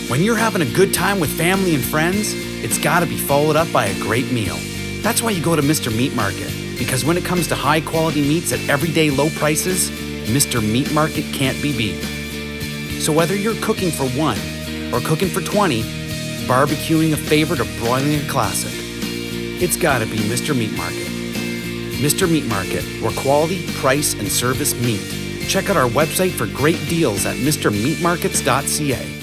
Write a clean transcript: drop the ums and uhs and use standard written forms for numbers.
When you're having a good time with family and friends, it's gotta be followed up by a great meal. That's why you go to Mr. Meat Market, because when it comes to high quality meats at everyday low prices, Mr. Meat Market can't be beat. So whether you're cooking for one or cooking for 20, barbecuing a favorite or broiling a classic, it's gotta be Mr. Meat Market. Mr. Meat Market, where quality, price, and service meet. Check out our website for great deals at mrmeatmarkets.ca.